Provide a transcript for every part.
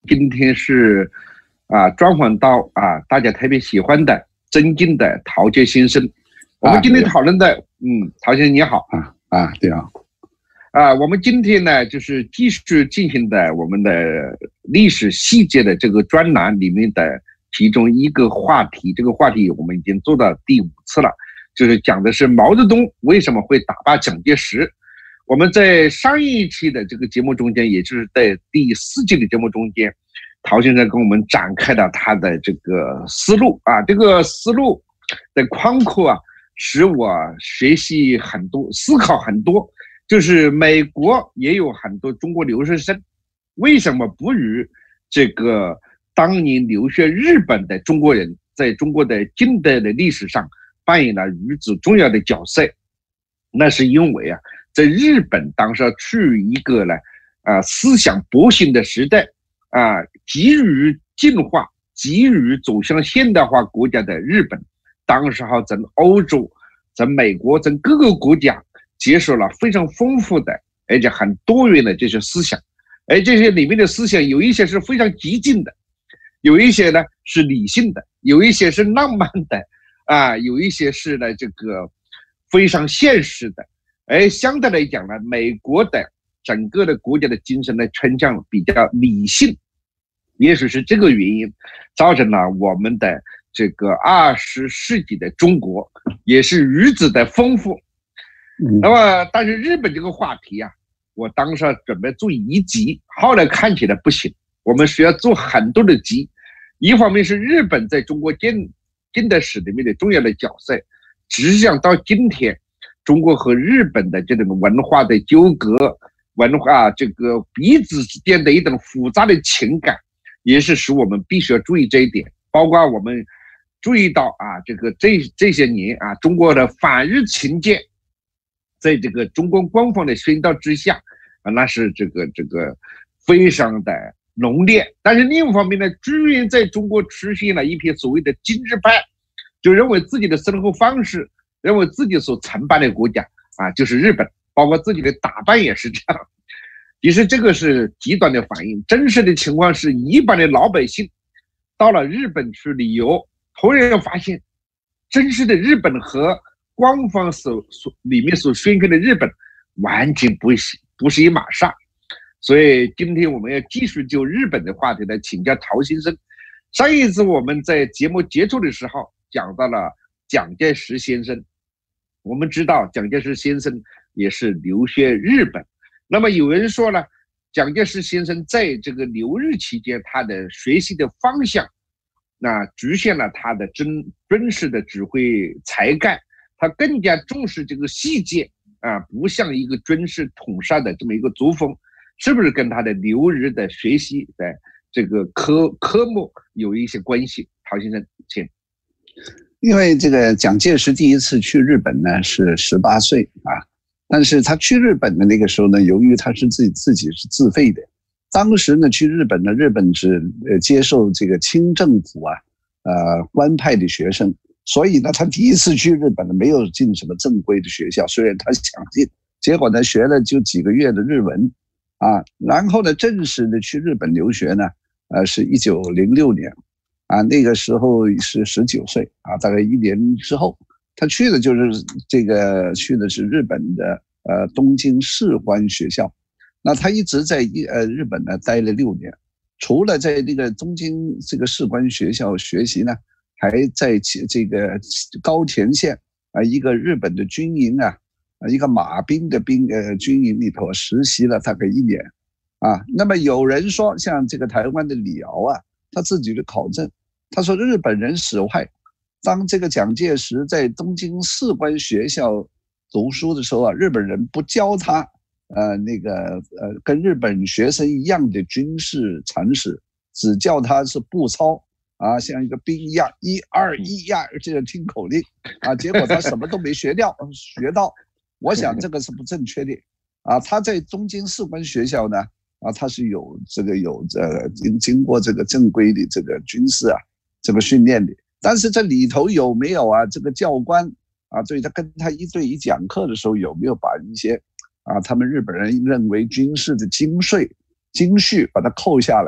今天是专访到大家特别喜欢的尊敬的陶杰先生。我们今天讨论的，陶先生你好。 你好。 我们今天呢，就是继续进行的我们的历史细节的这个专栏里面的其中一个话题。这个话题我们已经做到第5次了，就是讲的是毛泽东为什么会打败蒋介石。我们在上一期的这个节目中间，也就是在第4季的节目中间，陶先生跟我们展开了他的这个思路这个思路的宽阔使我学习很多，思考很多。就是美国也有很多中国留学生，为什么不与这个当年留学日本的中国人在中国的近代的历史上扮演了如此重要的角色？那是因为在日本当时处于一个思想勃兴的时代急于进化、急于走向现代化国家的日本，当时在欧洲、在美国、在各个国家接受了非常丰富的而且很多元的这些思想，而这些里面的思想有一些是非常激进的，有一些呢是理性的，有一些是浪漫的有一些是呢这个非常现实的。而相对来讲呢，美国的整个的国家的精神呢倾向比较理性，也许是这个原因造成了我们的这个20世纪的中国也是如此的丰富。那么但是日本这个话题我当时准备做1集，后来看起来不行，我们需要做很多的集。一方面是日本在中国近代史里面的重要的角色，实际上到今天中国和日本的这种文化的纠葛，文化这个彼此之间的一种复杂的情感，也是使我们必须要注意这一点。包括我们注意到这些年中国的反日情节在这个中国官方的宣导之下那是这个非常的浓烈。但是另一方面呢，居然在中国出现了一批所谓的精致派，就认为自己的生活方式，认为自己所承办的国家就是日本，包括自己的打扮也是这样。其实这个是极端的反应，真实的情况是一般的老百姓到了日本去旅游，突然发现真实的日本和官方里面所宣传的日本完全不是一码事。所以今天我们要继续就日本的话题来请教陶先生。上一次我们在节目结束的时候讲到了蒋介石先生，我们知道蒋介石先生也是留学日本。那么有人说呢，蒋介石先生在这个留日期间，他的学习的方向局限了他的军事的指挥才干，他更加重视这个细节不像一个军事统帅的这么一个作风，是不是跟他的留日的学习的这个科目有一些关系？陶先生，请。 因为这个蒋介石第一次去日本呢是18岁但是他去日本的那个时候呢，由于他是自己是自费的，当时呢去日本呢，日本只接受这个清政府官派的学生，所以呢他第一次去日本呢没有进什么正规的学校，虽然他想进，结果呢学了就几个月的日文然后呢正式的去日本留学呢是1906年那个时候是19岁大概1年之后，他去的是日本的东京士官学校。那他一直在日本呢待了6年，除了在这个东京这个士官学校学习呢，还在这个高田县一个日本的军营一个马兵的军营里头实习了大概1年那么有人说，像这个台湾的李敖他自己的考证，他说日本人使坏，当这个蒋介石在东京士官学校读书的时候日本人不教他跟日本学生一样的军事常识，只叫他是步操像一个兵一样，1、2、1呀，这样听口令结果他什么都没学到。我想这个是不正确的他在东京士官学校呢他是有经过这个正规的这个军事这个训练的，但是这里头有没有这个教官对他跟他1对1讲课的时候，有没有把一些他们日本人认为军事的精髓精绪把它扣下来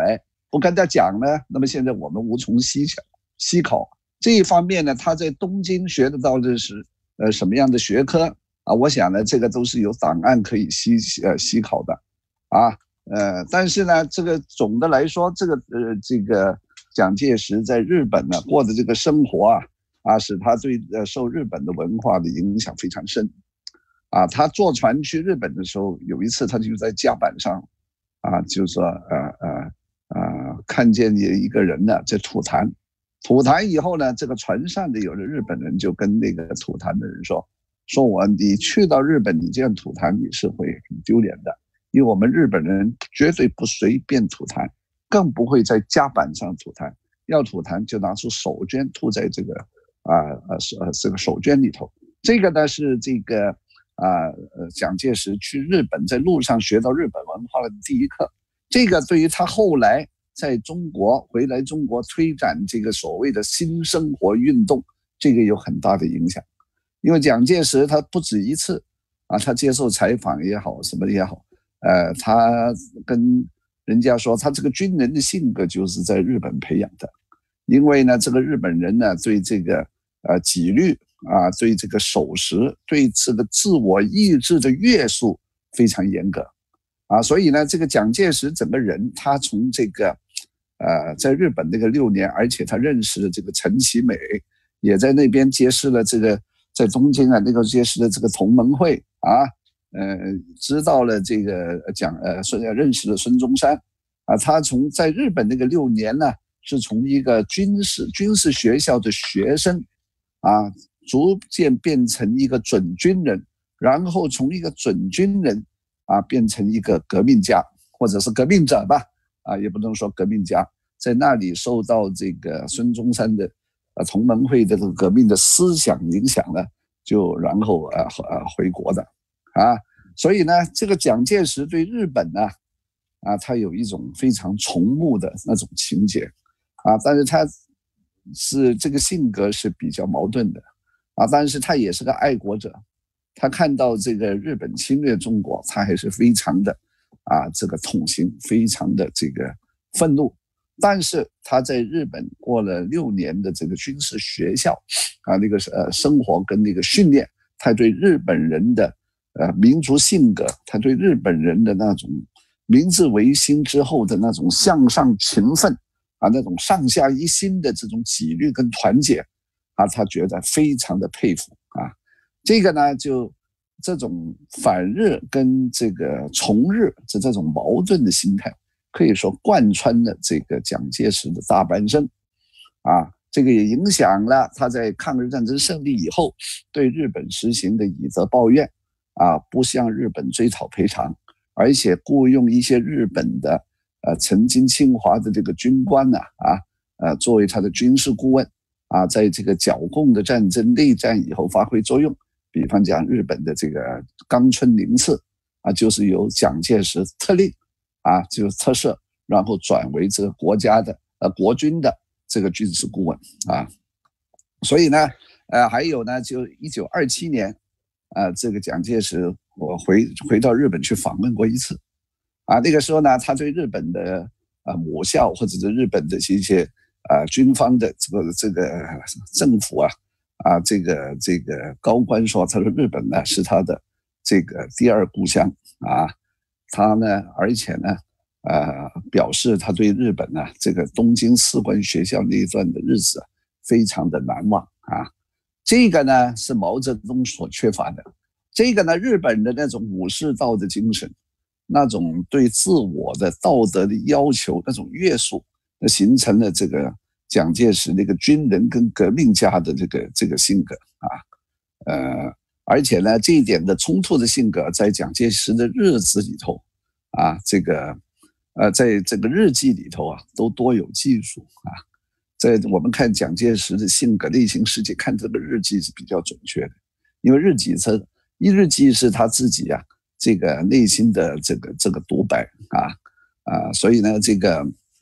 不跟他讲呢，那么现在我们无从细考。这一方面呢，他在东京学得到的是什么样的学科啊？我想呢，这个都是有档案可以细考的啊。但是呢，这个总的来说，这个蒋介石在日本呢过的这个生活使他对受日本的文化的影响非常深啊。他坐船去日本的时候，有一次他就在甲板上就是说看见一个人呢在吐痰。吐痰以后呢，这个船上的有的日本人就跟那个吐痰的人说你去到日本，你这样吐痰你是会很丢脸的，因为我们日本人绝对不随便吐痰，更不会在甲板上吐痰，要吐痰就拿出手绢吐在这个这个手绢里头。这个呢是这个蒋介石去日本在路上学到日本文化的第一课。这个对于他后来在中国回来中国推展这个所谓的新生活运动，这个有很大的影响。因为蒋介石他不止一次他接受采访也好什么也好，他跟人家说他这个军人的性格就是在日本培养的。因为呢这个日本人呢对这个纪律对这个守时，对这个自我意志的约束非常严格所以呢这个蒋介石整个人他从这个在日本那个6年，而且他认识了这个陈其美，也在那边结识了这个在东京那个结识了这个同盟会知道了这个认识了孙中山他从在日本那个6年呢，是从一个军事学校的学生逐渐变成一个准军人，然后从一个准军人变成一个革命家，或者是革命者吧也不能说革命家，在那里受到这个孙中山的同盟会的这个革命的思想影响呢，就然后回国的所以呢，这个蒋介石对日本呢他有一种非常崇慕的那种情节但是他是这个性格是比较矛盾的但是他也是个爱国者，他看到这个日本侵略中国，他还是非常的这个痛心，非常的这个愤怒。但是他在日本过了6年的这个军事学校那个生活跟那个训练，他对日本人的民族性格，他对日本人的那种明治维新之后的那种向上勤奋那种上下一心的这种纪律跟团结他觉得非常的佩服这个呢就这种反日跟这个崇日这种矛盾的心态，可以说贯穿了这个蒋介石的大半生这个也影响了他在抗日战争胜利以后对日本实行的以德报怨不向日本追讨赔偿，而且雇佣一些日本的曾经侵华的这个军官作为他的军事顾问在这个剿共的战争内战以后发挥作用。比方讲日本的这个冈村宁次就是由蒋介石特令就特赦，然后转为这个国军的这个军事顾问所以呢还有呢就1927年这个蒋介石我回到日本去访问过一次那个时候呢他对日本的母校或者是日本的一些军方的这个政府这个高官说，他说日本呢是他的这个第二故乡他呢而且呢表示他对日本这个东京士官学校那一段的日子非常的难忘这个呢是毛泽东所缺乏的。这个呢日本的那种武士道的精神，那种对自我的道德的要求，那种约束，形成了这个蒋介石那个军人跟革命家的这个性格而且呢这一点的冲突的性格在蒋介石的日子里头这个在这个日记里头都多有记述在我们看蒋介石的性格内心世界，看这个日记是比较准确的，因为日记是他自己这个内心的这个独白所以呢这个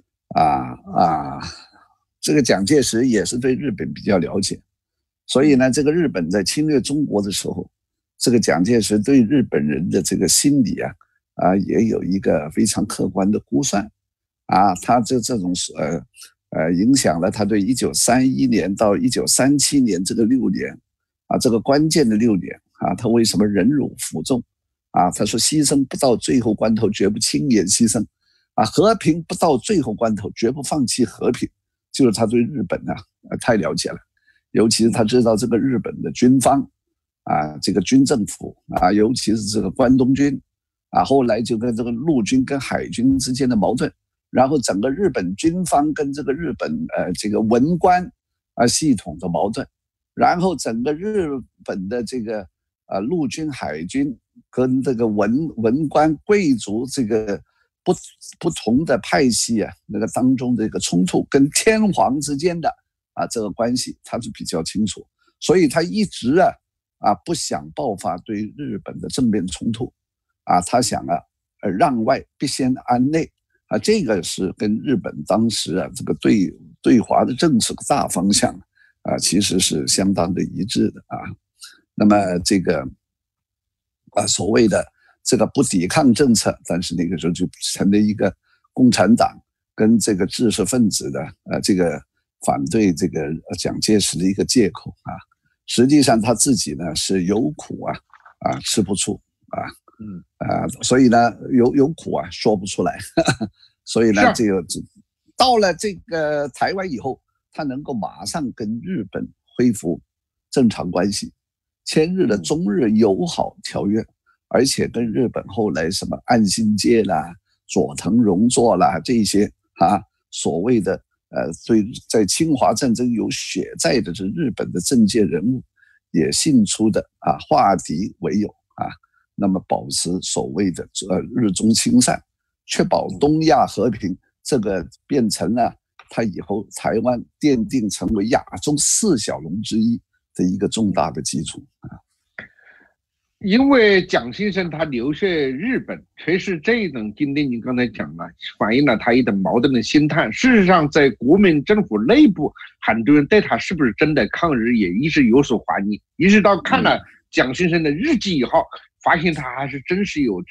这个蒋介石也是对日本比较了解，所以呢这个日本在侵略中国的时候，这个蒋介石对日本人的这个心理也有一个非常客观的估算他这种影响了他对1931年到1937年这个6年这个关键的6年他为什么忍辱负重他说牺牲不到最后关头绝不轻言牺牲和平不到最后关头绝不放弃和平，就是他对日本太了解了，尤其是他知道这个日本的军方这个军政府尤其是这个关东军后来就跟这个陆军跟海军之间的矛盾，然后整个日本军方跟这个日本这个文官系统的矛盾，然后整个日本的这个陆军海军跟这个文官贵族这个不同的派系那个当中的一个冲突，跟天皇之间的这个关系他是比较清楚，所以他一直不想爆发对日本的正面冲突他想让外必先安内这个是跟日本当时这个对华的政策大方向其实是相当的一致的那么这个所谓的这个不抵抗政策，但是那个时候就成了一个共产党跟这个知识分子的这个反对这个蒋介石的一个借口实际上他自己呢是有苦吃不出所以呢有苦说不出来所以呢这个到了这个台湾以后，他能够马上跟日本恢复正常关系，签日了中日友好条约，而且跟日本后来什么岸信介啦、佐藤荣作啦这些所谓的对在侵华战争有血债的这日本的政界人物也信出的化敌为友那么保持所谓的日中亲善，确保东亚和平，这个变成了他以后台湾奠定成为亚洲4小龙之一的一个重大的基础因为蒋先生他留学日本，确实这一种经历，你刚才讲了，反映了他一种矛盾的心态。事实上，在国民政府内部，很多人对他是不是真的抗日也一直有所怀疑。一直到看了蒋先生的日记以后，发现他还是真是有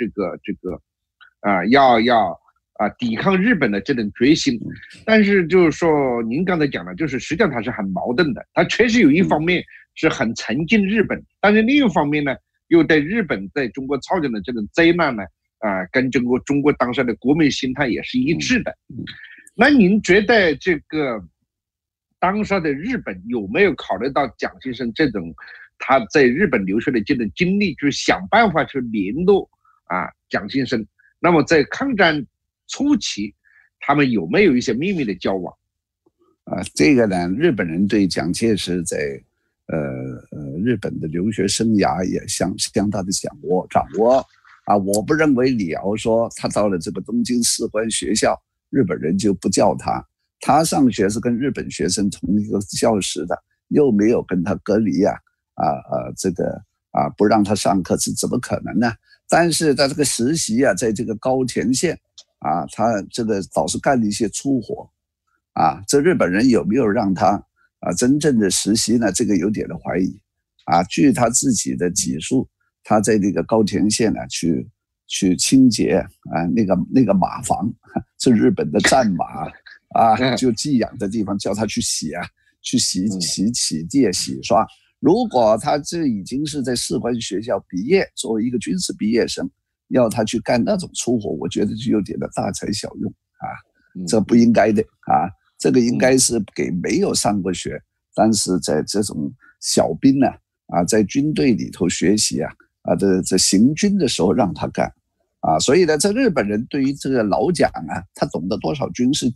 要抵抗日本的这种决心。但是就是说，您刚才讲的，就是实际上他是很矛盾的。他确实有一方面是很沉浸日本，但是另一方面呢，又对日本在中国造成的这种灾难呢，跟中国当时的国民心态也是一致的。那您觉得这个当时的日本有没有考虑到蒋先生这种他在日本留学的这种经历，就是想办法去联络蒋先生？那么在抗战初期，他们有没有一些秘密的交往？ 这个呢，日本人对蒋介石在日本的留学生涯也相当的掌握我不认为李敖说他到了这个东京士官学校，日本人就不叫他上学是跟日本学生同一个教室的，又没有跟他隔离这个不让他上课，是怎么可能呢？但是在这个实习在这个高田县他这个倒是干了一些粗活这日本人有没有让他真正的实习呢？这个有点的怀疑据他自己的记述，他在那个高田县去清洁那个马房，是日本的战马就寄养的地方，叫他去洗洗地洗刷。如果他这已经是在士官学校毕业，作为一个军事毕业生，要他去干那种粗活，我觉得就有点的大材小用这不应该的这个应该是给没有上过学，但是在这种小兵在军队里头学习这行军的时候让他干所以呢，这日本人对于这个老蒋他懂得多少军事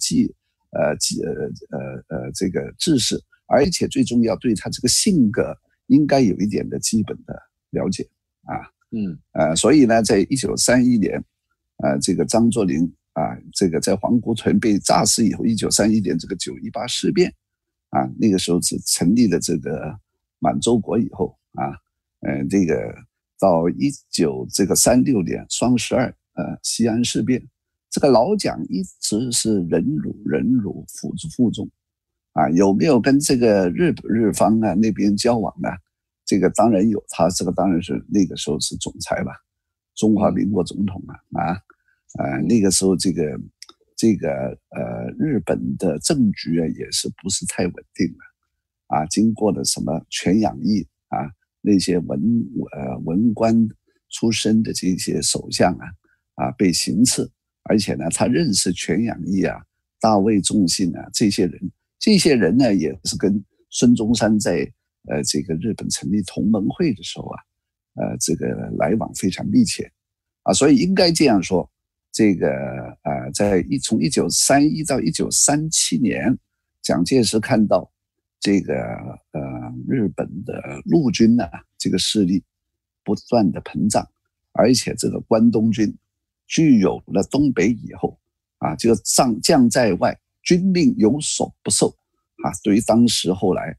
这个知识，而且最重要对他这个性格应该有一点的基本的了解所以呢，在1931年这个张作霖这个在皇姑屯被炸死以后，1931年这个9·18事变那个时候是成立了这个满洲国以后这个到1936年双12西安事变，这个老蒋一直是忍辱负重有没有跟这个日方那边交往呢？这个当然有，他这个当然是那个时候是总裁吧，中华民国总统那个时候这个日本的政局啊也是不是太稳定了啊，经过了什么全养义啊，那些文官出身的这些首相啊被行刺，而且呢他认识全养义啊、大卫仲信啊这些人呢也是跟孙中山在这个日本成立同盟会的时候啊，这个来往非常密切啊，所以应该这样说，这个从1931到1937年，蒋介石看到这个日本的陆军呢这个势力不断的膨胀，而且这个关东军具有了东北以后啊，就将在外，军令有所不受啊。对于当时后来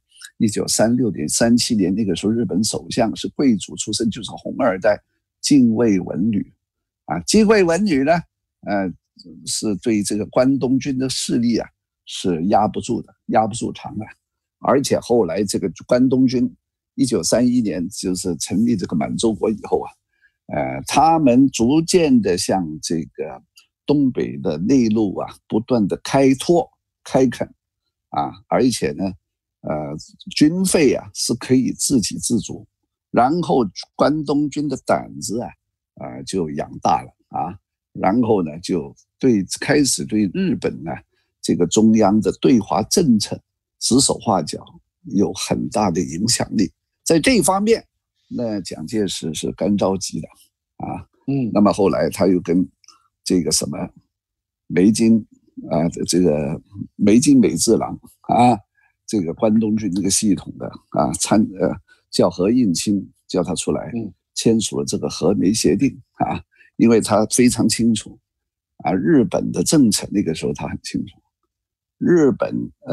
1936年、37年那个时候，日本首相是贵族出身，就是红二代近卫文旅啊。近卫文旅呢，是对这个关东军的势力啊是压不住场的。而且后来这个关东军1931年就是成立这个满洲国以后啊，他们逐渐的向这个东北的内陆啊不断的开垦啊，而且呢军费啊是可以自给自足，然后关东军的胆子就养大了啊，然后呢就开始对日本呢这个中央的对华政策指手画脚，有很大的影响力。在这一方面，那蒋介石是干着急的啊。那么后来他又跟这个什么梅津啊，这个梅津美治郎啊，这个关东军这个系统的啊叫何应钦，叫他出来签署了这个和梅协定啊，因为他非常清楚啊，日本的政策那个时候他很清楚，日本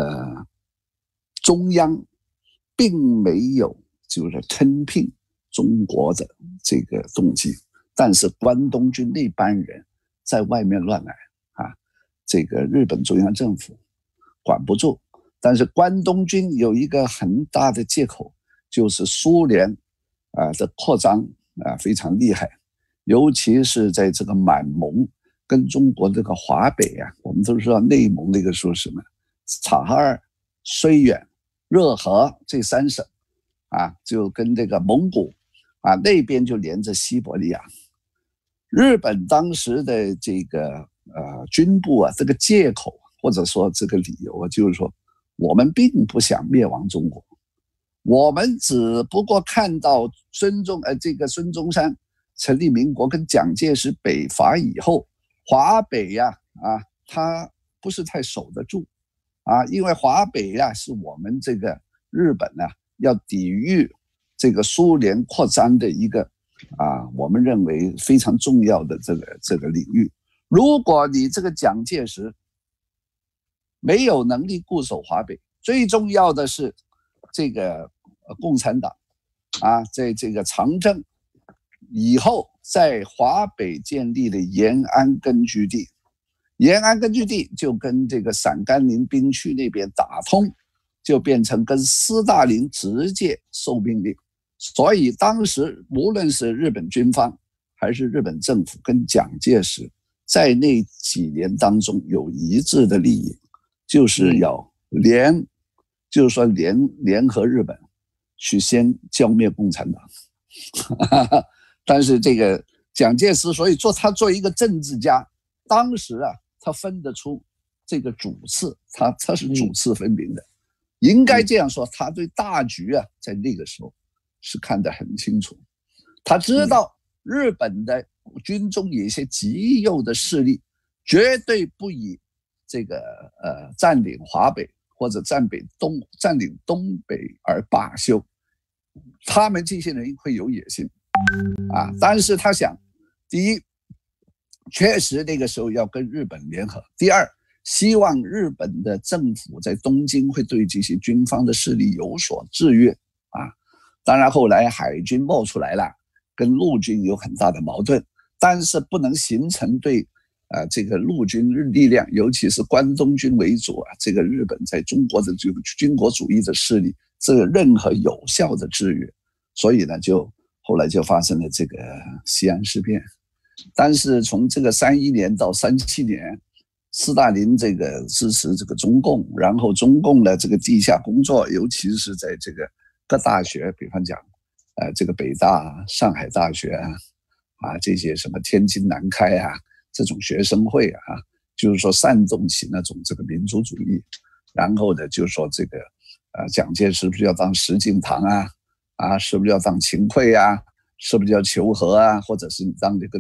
中央并没有就是吞并中国的这个动机，但是关东军那班人在外面乱来啊，这个日本中央政府管不住。但是关东军有一个很大的借口，就是苏联的扩张非常厉害，尤其是在这个满蒙跟中国这个华北啊，我们都知道内蒙那个时候什么察哈尔、绥远、热河这3省啊，就跟这个蒙古啊那边就连着西伯利亚。日本当时的这个军部啊，这个借口或者说这个理由啊，就是说我们并不想灭亡中国，我们只不过看到这个孙中山成立民国跟蒋介石北伐以后，华北他不是太守得住啊，因为华北是我们这个日本要抵御这个苏联扩张的一个我们认为非常重要的这个领域。如果你这个蒋介石没有能力固守华北，最重要的是这个共产党在这个长征以后在华北建立了延安根据地，延安根据地就跟这个陕甘宁兵区那边打通，就变成跟斯大林直接受命令。所以当时无论是日本军方还是日本政府跟蒋介石在那几年当中有一致的利益，就是要联合日本去先消灭共产党。但是这个蒋介石，所以他做一个政治家，当时他分得出这个主次，他是主次分明的。应该这样说，他对大局在那个时候是看得很清楚。他知道日本的军中有一些极右的势力，绝对不以这个占领华北或者占领东北而罢休。他们这些人会有野心但是他想，第一，确实那个时候要跟日本联合；第二，希望日本的政府在东京会对这些军方的势力有所制约当然后来海军冒出来了，跟陆军有很大的矛盾，但是不能形成对这个陆军力量，尤其是关东军为主这个日本在中国的这个军国主义的势力，这个任何有效的制约。所以呢，后来就发生了这个西安事变。但是从这个31年到37年， 斯大林这个支持这个中共，然后中共的这个地下工作，尤其是在这个各大学，比方讲，这个北大、上海大学这些什么天津南开这种学生会就是说煽动起那种这个民族主义，然后呢，就是说这个蒋介石是不是要当石敬瑭是不是要当秦桧是不是要求和或者是当这个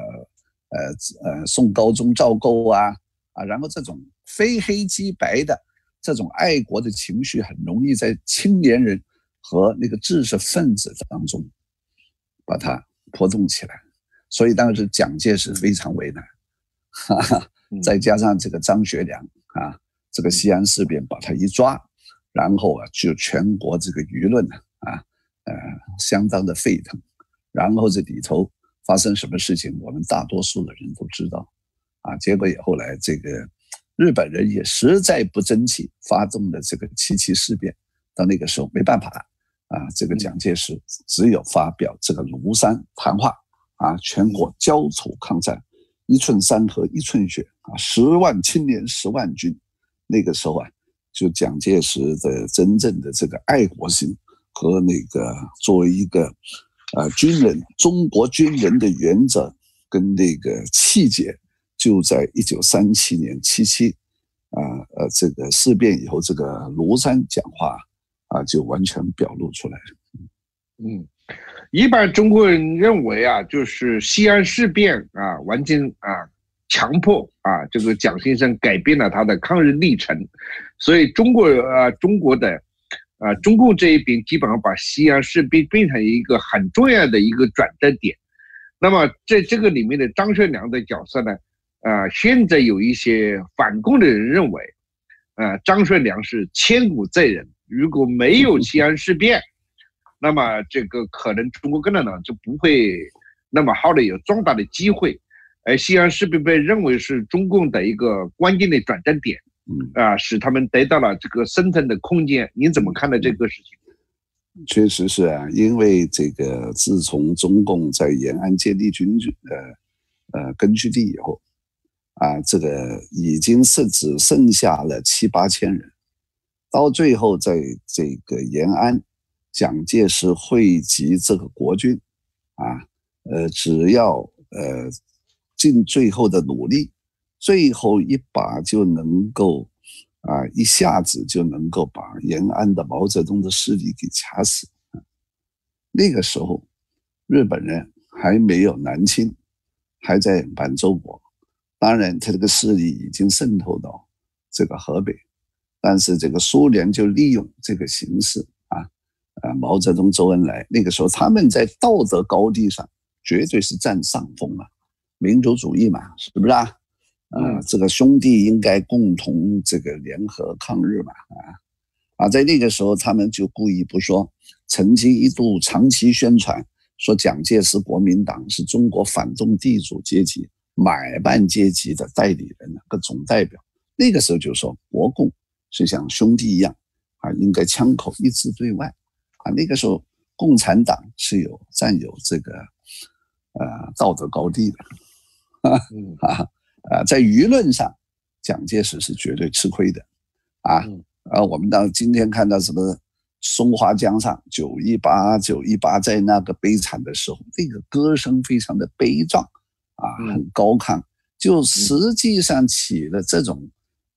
宋高宗赵构然后这种非黑即白的这种爱国的情绪，很容易在青年人和那个知识分子当中把它波动起来，所以当时蒋介石非常为难，再加上这个张学良这个西安事变把他一抓，然后就全国这个舆论相当的沸腾，然后这里头发生什么事情，我们大多数的人都知道结果也后来这个日本人也实在不争气，发动了这个7·7事变，到那个时候没办法这个蒋介石只有发表这个庐山谈话全国焦土抗战，1寸山河1寸血10万青年10万军。那个时候就蒋介石的真正的这个爱国心和那个作为一个军人，中国军人的原则跟那个气节，就在1937年7·7这个事变以后，这个庐山讲话就完全表露出来了。 一般中国人认为就是西安事变完全强迫这个蒋先生改变了他的抗日历程，所以中国的中共这一边基本上把西安事变变成一个很重要的一个转折点。那么在这个里面的张学良的角色呢，现在有一些反共的人认为，张学良是千古罪人，如果没有西安事变，那么这个可能中国共产党就不会那么好的有壮大的机会。而西安事变被认为是中共的一个关键的转折点，使他们得到了这个生存的空间。您怎么看待这个事情？ 确实是因为这个自从中共在延安建立根据地以后这个已经是只剩下了7、8千人，到最后在这个延安，蒋介石汇集这个国军只要尽最后的努力，最后一把就能够一下子就能够把延安的毛泽东的势力给掐死。那个时候日本人还没有南侵，还在满洲国，当然他这个势力已经渗透到这个河北，但是这个苏联就利用这个形势毛泽东、周恩来那个时候他们在道德高地上绝对是占上风民族主义嘛，是不是这个兄弟应该共同这个联合抗日嘛在那个时候他们就故意不说，曾经一度长期宣传说蒋介石国民党是中国反动地主阶级买办阶级的代理人个总代表，那个时候就说国共是像兄弟一样应该枪口一致对外那个时候共产党是占有这个道德高地的在舆论上蒋介石是绝对吃亏的我们到今天看到什么松花江上918在那个悲惨的时候，那个歌声非常的悲壮很高亢，就实际上起了这种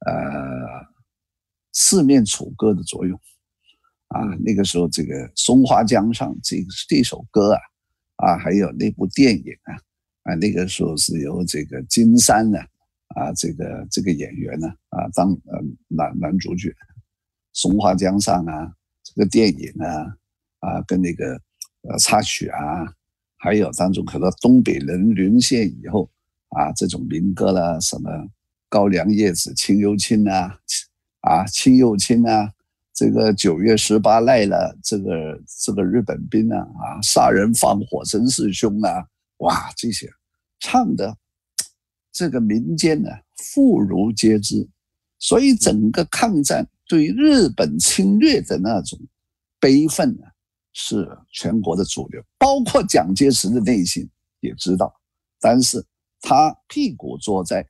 四面楚歌的作用那个时候这个松花江上这首歌还有那部电影那个时候是由这个金山这个演员当男主角，松花江上这个电影跟那个插曲还有当中可能东北人沦陷以后这种民歌啦，什么高粱叶子青又青青又青这个9月18赖了这个日本兵杀人放火真是凶哇，这些唱的这个民间妇孺皆知，所以整个抗战对日本侵略的那种悲愤是全国的主流，包括蒋介石的内心也知道，但是他屁股坐在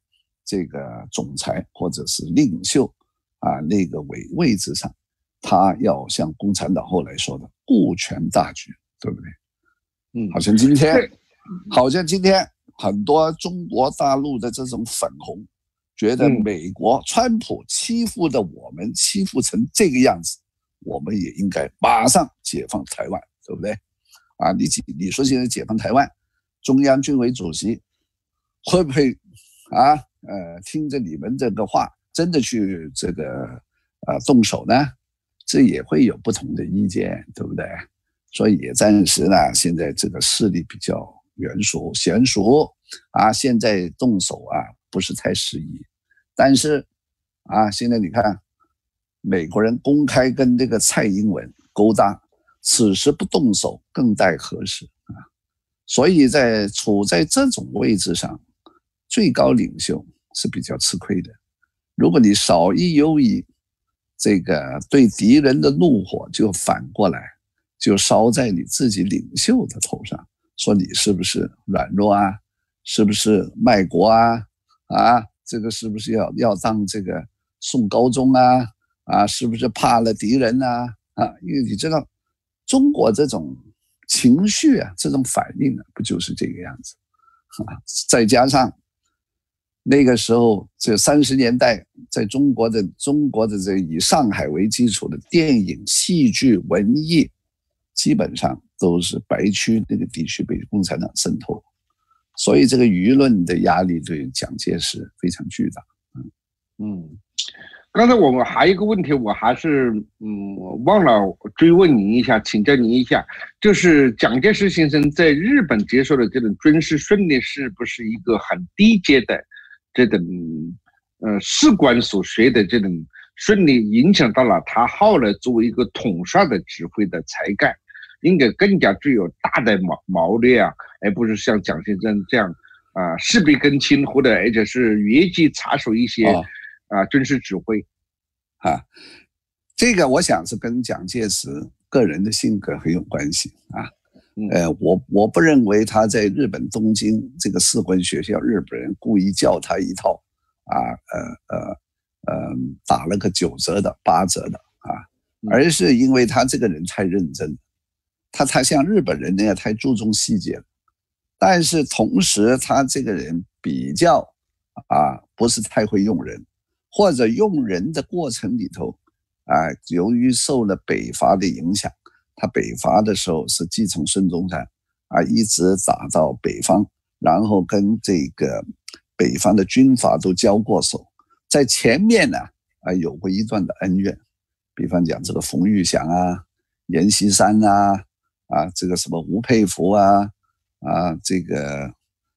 这个总裁或者是领袖啊那个位置上，他要像共产党后来说的顾全大局，对不对？好像今天很多中国大陆的这种粉红，觉得美国川普欺负的我们欺负成这个样子，我们也应该马上解放台湾，对不对？啊，你说现在解放台湾，中央军委主席会不会啊听着你们这个话，真的去这个动手呢？这也会有不同的意见，对不对？所以也暂时呢，现在这个势力比较娴熟啊，现在动手啊不是太适宜。但是啊，现在你看，美国人公开跟这个蔡英文勾搭，此时不动手更待何时啊？所以处在这种位置上，最高领袖是比较吃亏的。如果你少一忧一，这个对敌人的怒火就反过来就烧在你自己领袖的头上，说你是不是软弱啊，是不是卖国啊，这个是不是要当这个宋高宗啊，是不是怕了敌人啊，因为你知道中国这种情绪啊，这种反应不就是这个样子再加上那个时候这30年代在中国的这以上海为基础的电影、戏剧、文艺，基本上都是白区那个地区被共产党渗透，所以这个舆论的压力对蒋介石非常巨大。 刚才我们还有一个问题，我还是忘了追问您一下，请教您一下，就是蒋介石先生在日本接受的这种军事训练，是不是一个很低阶的这种士官所学的这种训练，影响到了他后来作为一个统帅的指挥的才干，应该更加具有大的谋略啊，而不是像蒋先生这样事必躬亲，或者而且是越级插手一些军事指挥这个我想是跟蒋介石个人的性格很有关系我不认为他在日本东京这个士官学校，日本人故意教他一套打了个9折的8折的而是因为他这个人太认真，他太像日本人那样太注重细节了，但是同时他这个人比较不是太会用人，或者用人的过程里头由于受了北伐的影响，他北伐的时候是继承孙中山一直打到北方，然后跟这个北方的军阀都交过手，在前面呢有过一段的恩怨，比方讲这个冯玉祥阎锡山这个什么吴佩孚这个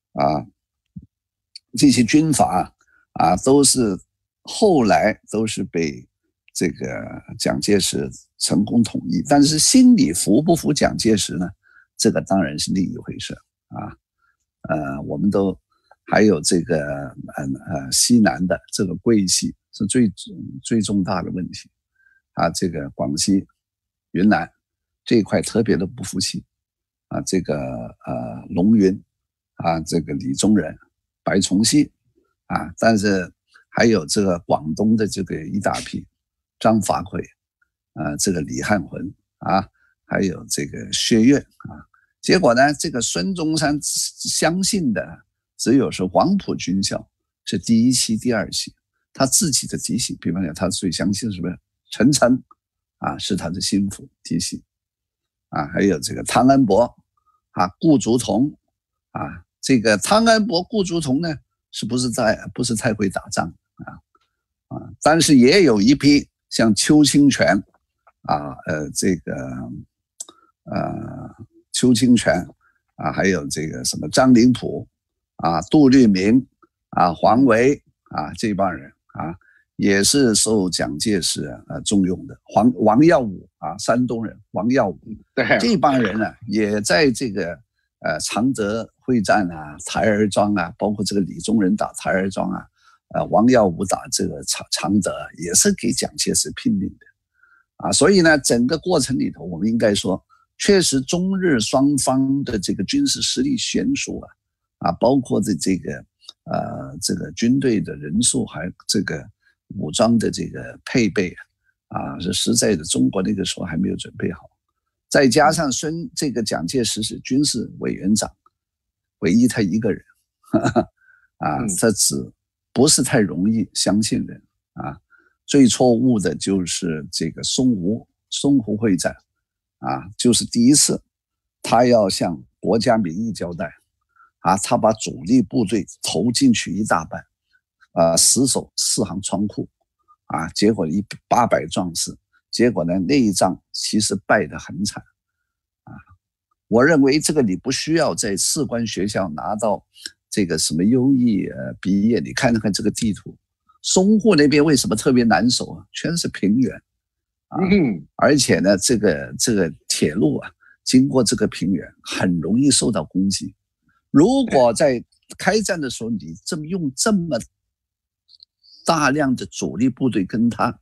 这些军阀都是后来都是被这个蒋介石成功统一，但是心里服不服蒋介石呢？这个当然是另一回事我们都还有这个西南的这个桂系是最重大的问题这个广西、云南这一块特别的不服气这个龙云这个李宗仁、白崇禧但是还有这个广东的这个一大批张发奎这个李汉魂还有这个薛岳结果呢，这个孙中山相信的只有是黄埔军校是第1期、第2期，他自己的嫡系，比方讲他最相信是不是陈诚是他的心腹嫡系还有这个汤恩伯顾祝同这个汤恩伯、顾祝同呢是不是太会打仗但是也有一批像邱清泉这个邱清泉还有这个什么张灵甫杜聿明黄维这帮人也是受蒋介石重用的。王耀武山东人王耀武，这帮人呢也在这个常德会战台儿庄包括这个李宗仁打台儿庄王耀武打这个常德，也是给蒋介石拼命的所以呢，整个过程里头，我们应该说，确实中日双方的这个军事实力悬殊包括这个这个军队的人数还这个武装的这个配备是实在的，中国那个时候还没有准备好。再加上这个蒋介石是军事委员长，唯一他一个人，他不是太容易相信人啊。最错误的就是这个淞沪会战就是第一次他要向国家民意交代他把主力部队投进去一大半死守4行仓库结果800壮士，结果呢那一仗其实败得很惨我认为这个你不需要在士官学校拿到这个什么优异毕业，你看看这个地图，淞沪那边为什么特别难守全是平原而且呢这个铁路经过这个平原很容易受到攻击。如果在开战的时候你用这么大量的主力部队跟他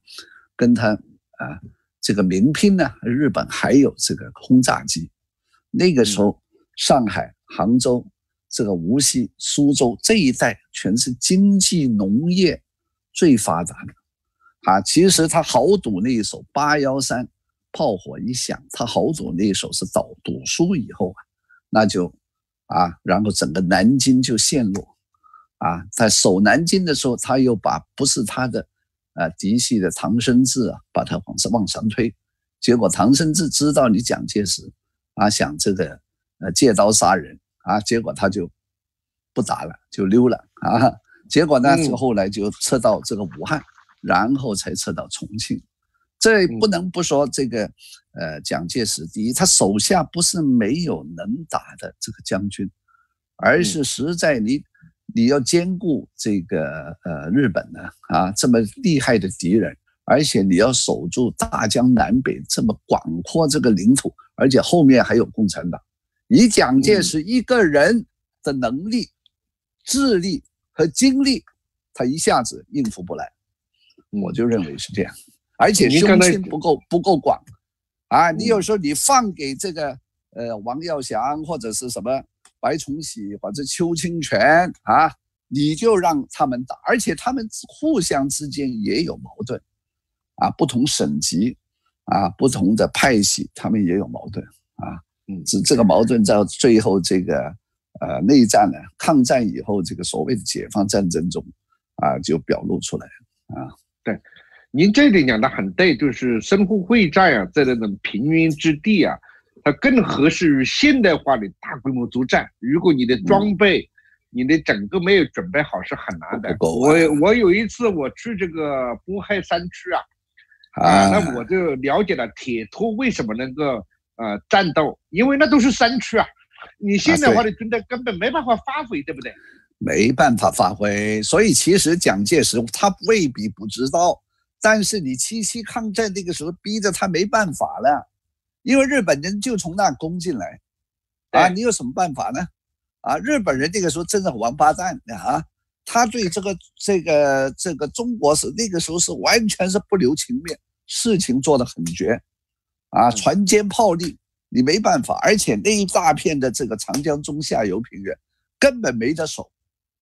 这个明拼呢，日本还有这个轰炸机。那个时候上海、杭州、这个无锡、苏州这一带全是经济农业最发达的其实他豪赌那一手813炮火一响，他豪赌那一手是赌输以后那就然后整个南京就陷落在守南京的时候，他又把不是他的嫡系的唐生智把他往上推，结果唐生智知道你蒋介石想这个借刀杀人结果他就不打了，就溜了结果呢后来就撤到这个武汉，然后才撤到重庆。这不能不说这个蒋介石第一，他手下不是没有能打的这个将军，而是实在你要兼顾这个日本呢这么厉害的敌人，而且你要守住大江南北这么广阔这个领土，而且后面还有共产党，以蒋介石一个人的能力、智力和精力，他一下子应付不来，我就认为是这样。而且胸襟不够广你有时候你放给这个王耀祥或者是什么白崇禧或者邱清泉你就让他们打，而且他们互相之间也有矛盾不同省级不同的派系，他们也有矛盾这个矛盾到最后这个内战呢，抗战以后这个所谓的解放战争中就表露出来对，您这点讲的很对，就是淞沪会战在那种平原之地它更合适于现代化的大规模作战。如果你的装备你的整个没有准备好是很难的。我有一次我去这个渤海山区那我就了解了铁托为什么能够战斗，因为那都是山区你现代化的军队根本没办法发挥，对不对？ 没办法发挥，所以其实蒋介石他未必不知道，但是你7·7抗战那个时候逼着他没办法了，因为日本人就从那攻进来你有什么办法呢？日本人那个时候真的王八蛋他对这个中国是那个时候是完全是不留情面，事情做得很绝船坚炮利，你没办法，而且那一大片的这个长江中下游平原根本没得守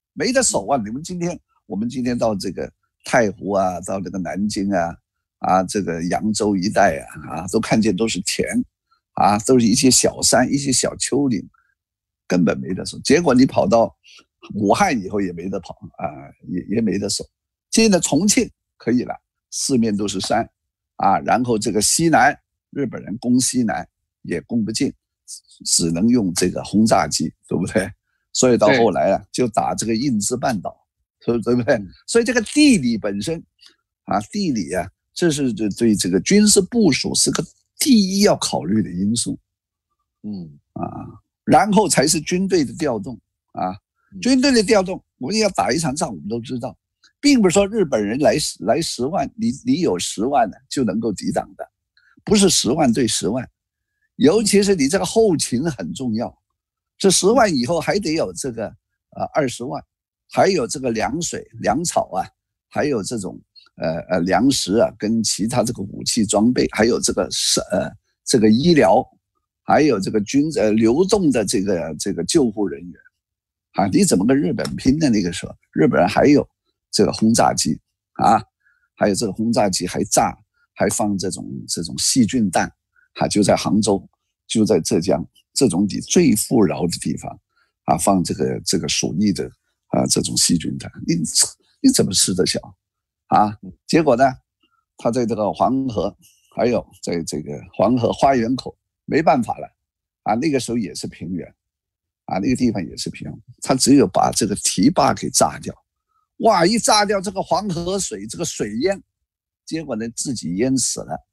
我们今天到这个太湖到这个南京这个扬州一带都看见都是田都是一些小山一些小丘陵，根本没得守。结果你跑到武汉以后也没得跑也没得守。现在重庆可以了，四面都是山然后这个西南日本人攻西南也攻不进，只能用这个轰炸机，对不对？所以到后来就打这个印支半岛，对不对？所以这个地理本身地理这是对这个军事部署是个第一要考虑的因素。然后才是军队的调动军队的调动，我们要打一场仗，我们都知道，并不是说日本人来10万，你有10万就能够抵挡的，不是10万对10万，尤其是你这个后勤很重要。这10万以后还得有这个20万，还有这个粮水、粮草还有这种粮食跟其他这个武器装备，还有这个医疗，还有这个流动的这个救护人员啊，你怎么跟日本拼的？那个时候，日本人还有这个轰炸机啊，还有这个轰炸机还炸，还放这种细菌弹啊，就在杭州，就在浙江这种你最富饶的地方啊，放这个鼠疫的啊这种细菌弹，你怎么吃得消啊？结果呢，他在这个黄河，还有在这个黄河花园口，没办法了啊，那个时候也是平原。啊，那个地方也是平原，他只有把这个堤坝给炸掉，哇！一炸掉这个黄河水，这个水淹，结果呢自己淹死了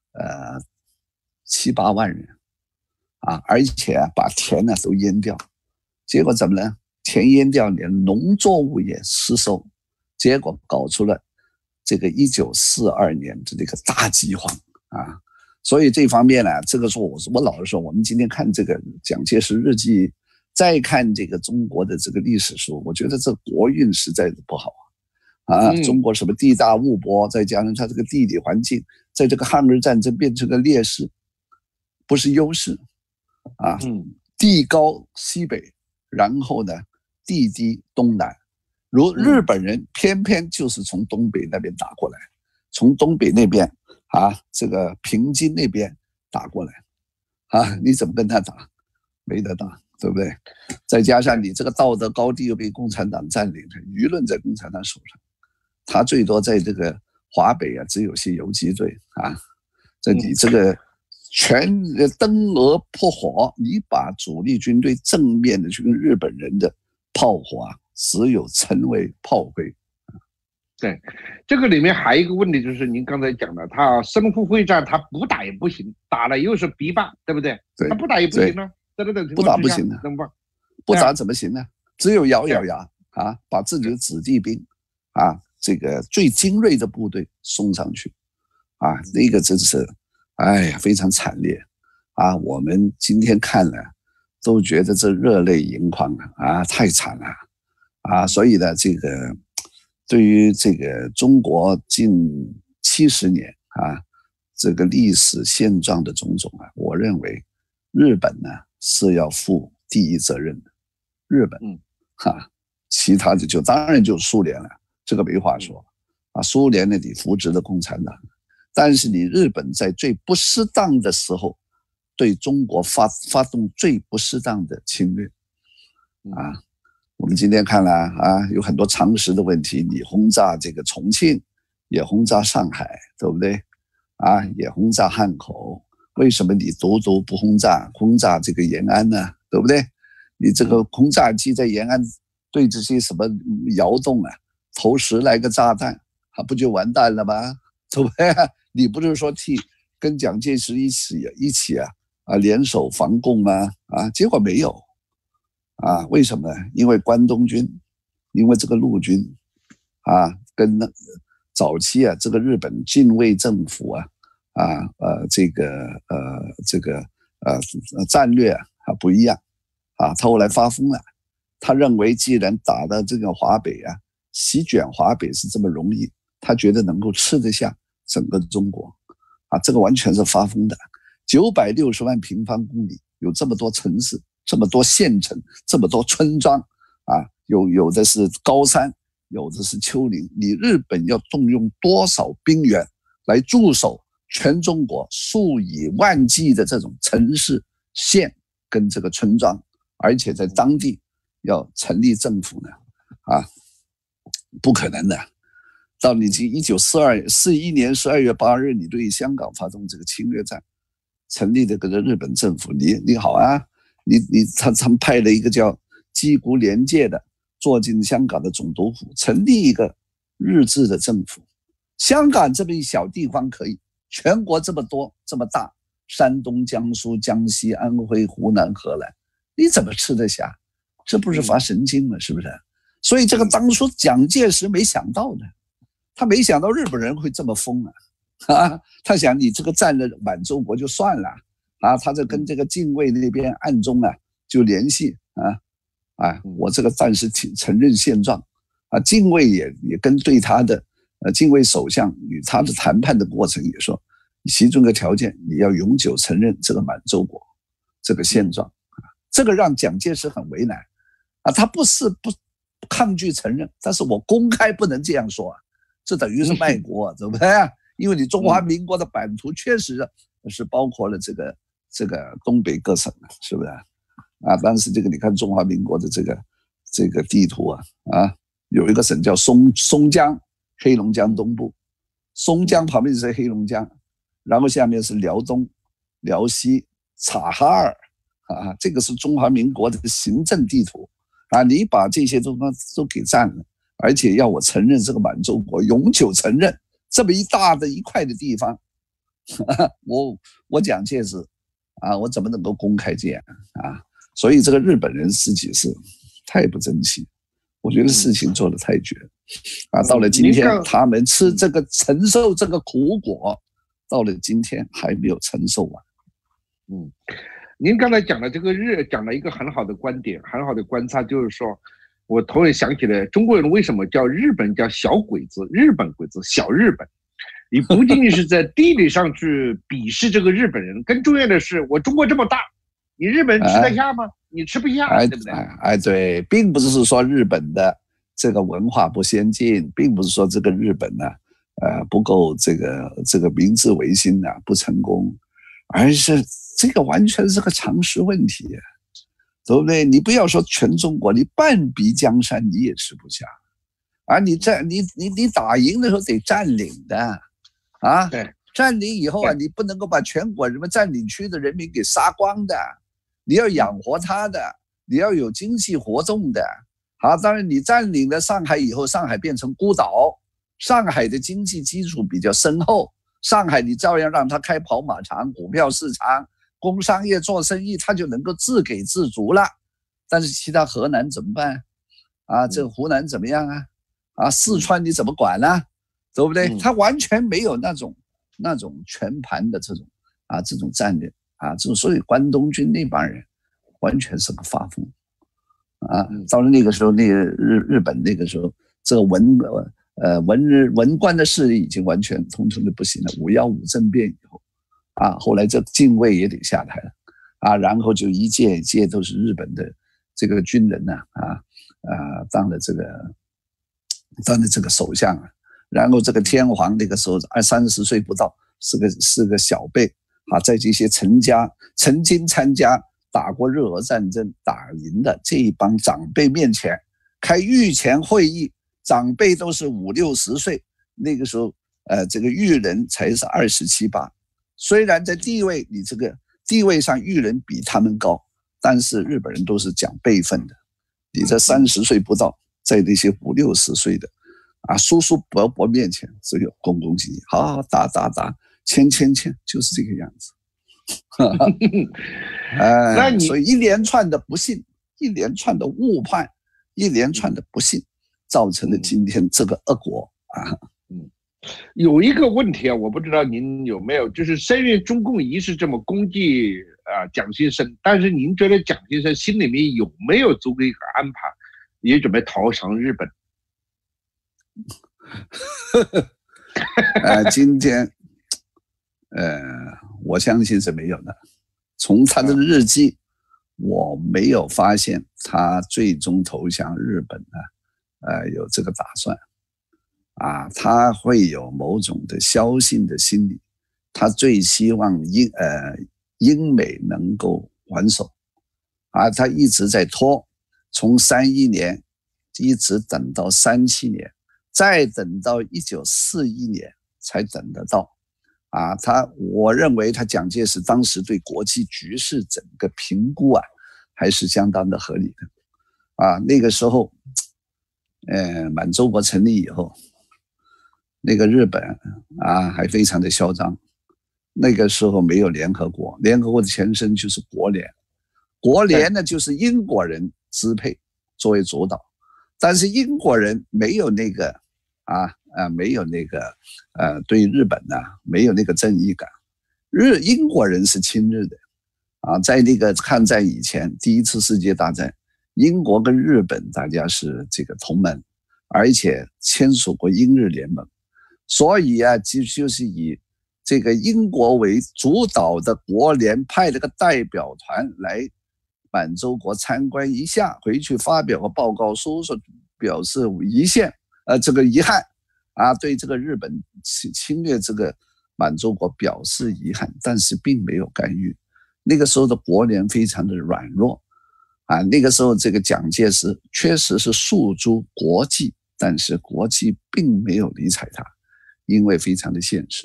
，7、8万人啊，而且把田呢都淹掉，结果怎么呢？田淹掉，连农作物也失收，结果搞出了这个1942年的这个大饥荒啊！所以这方面呢，这个说我老是说，我们今天看这个蒋介石日记。再看这个中国的这个历史书，我觉得这国运实在是不好啊！中国什么地大物博，再加上它这个地理环境，在这个抗日战争变成个劣势，不是优势啊！地高西北，然后呢地低东南，如日本人偏偏就是从东北那边打过来，从东北那边啊这个平津那边打过来啊，你怎么跟他打？没得打。对不对？再加上你这个道德高地又被共产党占领了，舆论在共产党手上，他最多在这个华北啊，只有些游击队啊。这你这个全登俄破火，你把主力军队正面的去跟日本人的炮火啊，只有成为炮灰。 对，这个里面还有一个问题，就是您刚才讲的，他淞沪会战他不打也不行，打了又是逼霸，对不对？ 对， 他不打也不行呢。 不打不行呢，不打怎么行呢？只有咬咬牙啊，把自己的子弟兵啊，这个最精锐的部队送上去啊，那个真是，哎呀，非常惨烈啊！我们今天看了都觉得这热泪盈眶啊，太惨了啊！所以呢，这个对于这个中国近70年啊，这个历史现状的种种啊，我认为日本呢。是要负第一责任的，日本，其他的当然就苏联了，这个没话说啊。苏联呢，你扶植了共产党，但是你日本在最不适当的时候，对中国发动最不适当的侵略，啊，我们今天看了啊，有很多常识的问题，你轰炸这个重庆，也轰炸上海，对不对？啊，也轰炸汉口。为什么你独独不轰炸这个延安呢？对不对？你这个轰炸机在延安对这些什么窑洞啊投10来个炸弹，不就完蛋了吗？对不对？你不是说跟蒋介石一起联手防共吗？啊，结果没有啊？为什么呢？因为关东军，因为这个陆军啊，跟早期这个日本近卫政府战略不一样啊，他后来发疯了，他认为既然打到这个华北席卷华北是这么容易，他觉得能够吃得下整个中国啊，这个完全是发疯的。960万平方公里，有这么多城市，这么多县城，这么多村庄啊，有的是高山，有的是丘陵，你日本要动用多少兵员来驻守全中国数以万计的这种城市、县跟这个村庄，而且在当地要成立政府呢？啊，不可能的。到你1941年12月8日，你对香港发动这个侵略战，成立这个日本政府，你好啊，他们派了一个叫矶谷廉介的坐进香港的总督府，成立一个日治的政府。香港这么一小地方可以，全国这么多这么大，山东、江苏、江西、安徽、湖南、河南，你怎么吃得下？这不是发神经吗？是不是？所以这个当初蒋介石没想到的，他没想到日本人会这么疯他想你这个占了满洲国就算了他在跟这个近卫那边暗中就联系我这个暂时承认现状近卫也跟对他的近卫首相与他的谈判的过程也说，其中一个条件你要永久承认这个满洲国这个现状这个让蒋介石很为难他不是不抗拒承认，但是我公开不能这样说啊，这等于是卖国，对不对？因为你中华民国的版图确实是包括了这个东北各省，是不是？但是这个你看中华民国的这个地图有一个省叫松江，黑龙江东部，松江旁边是黑龙江，然后下面是辽东、辽西、察哈尔这个是中华民国的行政地图你把这些都给占了，而且要我承认这个满洲国，永久承认这么一大的一块的地方，我蒋介石我怎么能够公开这样所以这个日本人自己是太不争气，我觉得事情做得太绝到了今天他们承受这个苦果，到了今天还没有承受完。 您刚才讲的讲了一个很好的观点，很好的观察，就是说我突然想起来，中国人为什么叫日本叫小鬼子，日本鬼子，小日本？你不仅仅是在地理上去鄙视这个日本人，更重要的是，我中国这么大，你日本人吃得下吗？你吃不下，对不对？ 对，并不是说日本的这个文化不先进，并不是说这个日本呢，不够这个明治维新不成功，而是这个完全是个常识问题，对不对？你不要说全中国，你半壁江山你也吃不下你打赢的时候得占领的对， 占领以后你不能够把全国人民占领区的人民给杀光的，你要养活他的，你要有经济活动的当然你占领了上海以后，上海变成孤岛，上海的经济基础比较深厚，上海你照样让他开跑马场、股票市场、工商业做生意，他就能够自给自足了。但是其他河南怎么办这个湖南怎么样四川你怎么管呢？对不对？他完全没有那种全盘的这种战略所以关东军那帮人完全是个发疯到了那个时候，那个日本那个时候，这个文官的势力已经完全通通的不行了。5.15政变以后后来这禁卫也得下台了然后就一届一届都是日本的这个军人当了这个首相然后这个天皇那个时候30岁不到，是个小辈在这些曾经参加打过日俄战争打赢的这一帮长辈面前开御前会议，长辈都是50-60岁，那个时候这个裕人才是27、28，虽然在地位你这个地位上裕人比他们高，但是日本人都是讲辈分的，你这30岁不到，在那些50-60岁的叔叔伯伯面前只有恭恭敬敬，好打，签，就是这个样子。所以一连串的不幸，一连串的误判，一连串的不幸，造成了今天这个恶果有一个问题我不知道您有没有，就是虽然中共一是这么攻击蒋先生，但是您觉得蒋先生心里面有没有做过一个安排，也准备逃上日本？ 今天我相信是没有的。从他的日记我没有发现他最终投降日本有这个打算他会有某种的侥幸的心理，他最希望英美能够还手他一直在拖，从31年一直等到37年，再等到1941年才等得到我认为他蒋介石当时对国际局势整个评估还是相当的合理的那个时候满洲国成立以后，那个日本还非常的嚣张，那个时候没有联合国，联合国的前身就是国联，国联呢就是英国人支配作为主导，但是英国人没有那个没有那个对日本没有那个正义感，英国人是亲日的在那个抗战以前，第一次世界大战，英国跟日本大家是这个同盟，而且签署过英日联盟，所以就是以这个英国为主导的国联派了个代表团来满洲国参观一下，回去发表个报告书，说表示遗憾啊，对这个日本侵略这个满洲国表示遗憾，但是并没有干预。那个时候的国联非常的软弱啊，那个时候这个蒋介石确实是诉诸国际，但是国际并没有理睬他，因为非常的现实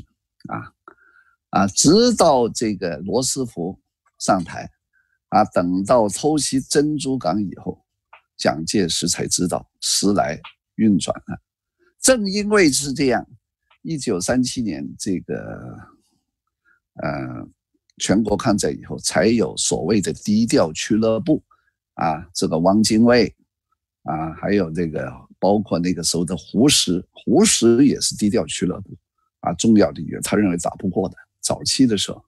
直到这个罗斯福上台等到偷袭珍珠港以后，蒋介石才知道时来运转了。正因为是这样，1937年这个全国抗战以后，才有所谓的低调俱乐部这个汪精卫还有这个包括那个时候的胡适也是低调俱乐部重要的一员，他认为打不过的。早期的时候，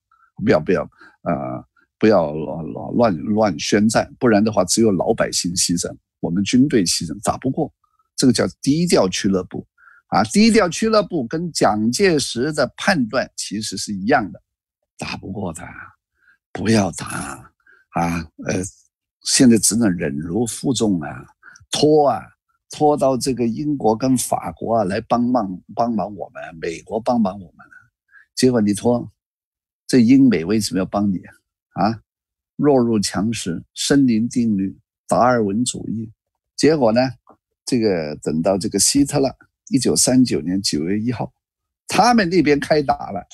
不要乱宣战，不然的话只有老百姓牺牲，我们军队牺牲，打不过。这个叫低调俱乐部低调俱乐部跟蒋介石的判断其实是一样的，打不过的不要打现在只能忍辱负重拖到这个英国跟法国来帮忙我们，美国帮忙我们结果你拖，这英美为什么要帮你弱肉强食，森林定律，达尔文主义。结果呢，这个等到这个希特勒1939年9月1号，他们那边开打了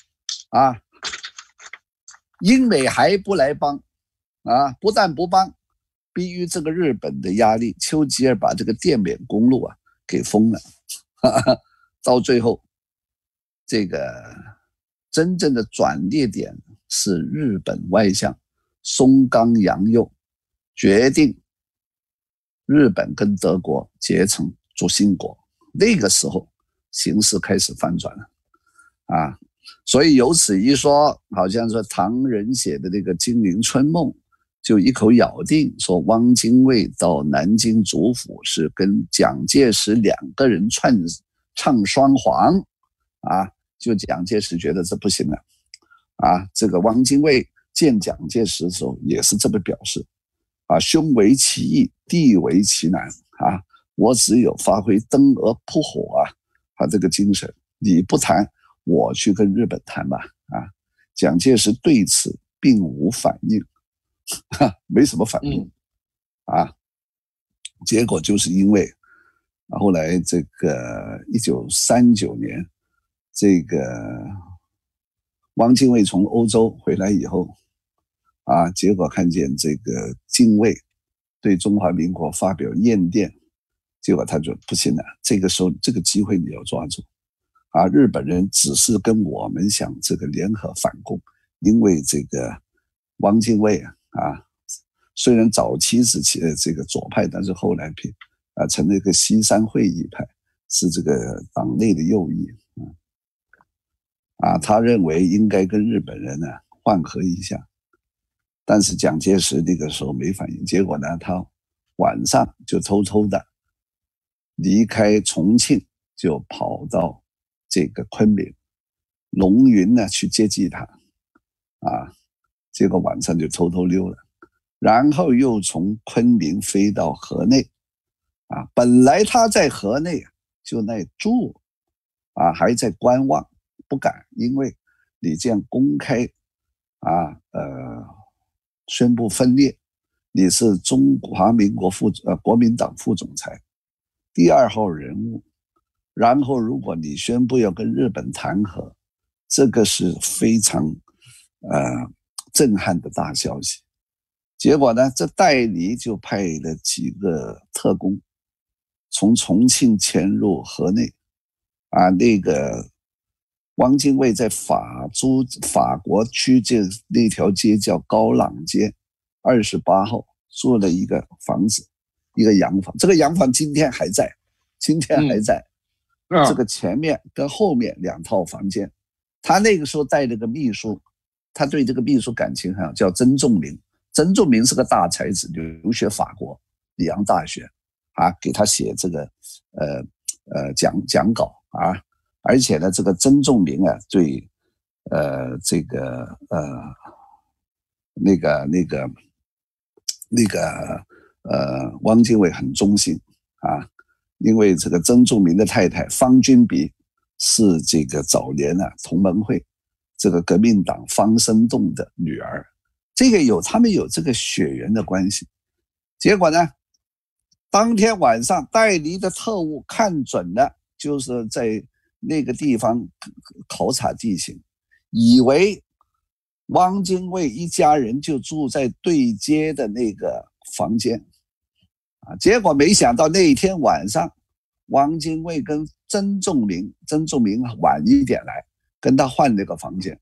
英美还不来帮不但不帮，逼于这个日本的压力，丘吉尔把这个滇缅公路给封了到最后这个真正的转捩点是日本外相松冈洋右决定日本跟德国结成主心国，那个时候形势开始反转了所以由此一说，好像说唐人写的那个《金陵春梦》就一口咬定说汪精卫到南京主府是跟蒋介石两个人唱双簧就蒋介石觉得这不行了这个汪精卫见蒋介石的时候也是这么表示兄为其义，弟为其难我只有发挥灯蛾扑火这个精神，你不谈，我去跟日本谈吧蒋介石对此并无反应没什么反应结果就是因为后来这个1939年这个汪精卫从欧洲回来以后结果看见这个精卫对中华民国发表唁电，结果他就不行了，这个时候这个机会你要抓住日本人只是跟我们想这个联合反共，因为这个汪精卫虽然早期是这个左派，但是后来成了一个西山会议派，是这个党内的右翼他认为应该跟日本人缓和一下，但是蒋介石那个时候没反应，结果呢，他晚上就偷偷的离开重庆，就跑到这个昆明，龙云呢去接济他结果晚上就偷偷溜了，然后又从昆明飞到河内本来他在河内就那住还在观望不敢，因为你这样公开宣布分裂，你是中华民国国民党副总裁第2号人物，然后如果你宣布要跟日本谈和，这个是非常震撼的大消息。结果呢，这戴笠就派了几个特工从重庆潜入河内那个汪精卫在法国区那条街叫高朗街28号住了一个房子，一个洋房，这个洋房今天还在这个前面跟后面2套房间。他那个时候带了个秘书，他对这个秘书感情很好，叫曾仲明。曾仲明是个大才子，留学法国里昂大学给他写这个讲稿而且呢，这个曾仲明对这个那个那个汪精卫很忠心啊，因为这个曾仲明的太太方君比是这个早年同盟会这个革命党方生栋的女儿，这个他们有这个血缘的关系。结果呢，当天晚上戴笠的特务看准了，就是在那个地方考察地形，以为汪精卫一家人就住在对街的那个房间结果没想到那一天晚上，汪精卫跟曾仲明晚一点来，跟他换了个房间。